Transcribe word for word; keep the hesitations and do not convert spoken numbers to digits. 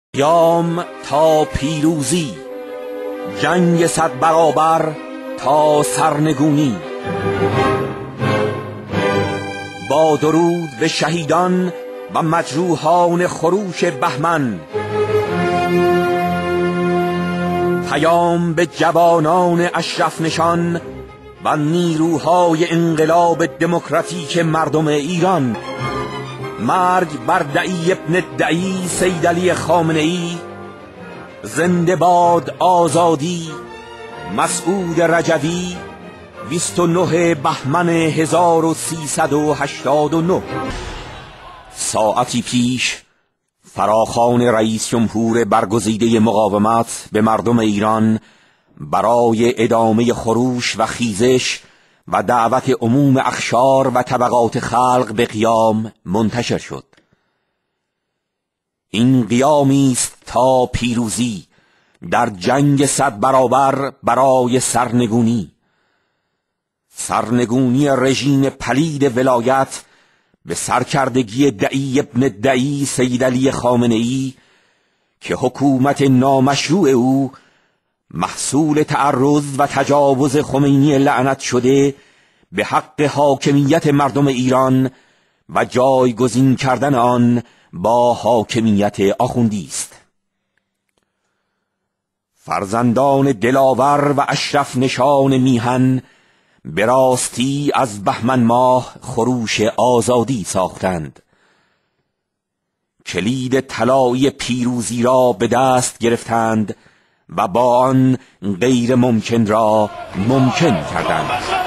قیام تا پیروزی، جنگ صد برابر تا سرنگونی. با درود به شهیدان و مجروحان خروش بهمن، پیام به جوانان اشرف نشان و نیروهای انقلاب دموکراتیک مردم ایران. مرگ بر دعی ابن دعی سید علی خامنه ای، زنده باد آزادی. مسعود رجوی، بیست و نه بهمن هزار و سیصد و هشتاد و نه. ساعتی پیش فراخوان رئیس جمهور برگزیده مقاومت به مردم ایران برای ادامه خروش و خیزش و دعوت عموم اقشار و طبقات خلق به قیام منتشر شد. این قیامی است تا پیروزی در جنگ صد برابر برای سرنگونی. سرنگونی رژیم پلید ولایت به سرکردگی دعی ابن دعی سید علی خامنه ای که حکومت نامشروع او محصول تعرض و تجاوز خمینی لعنت شده به حق حاکمیت مردم ایران و جایگزین کردن آن با حاکمیت آخوندی است. فرزندان دلاور و اشرف نشان میهن به راستی از بهمن ماه خروش آزادی ساختند. کلید طلایی پیروزی را به دست گرفتند و با آن غیر ممکن را ممکن کردند.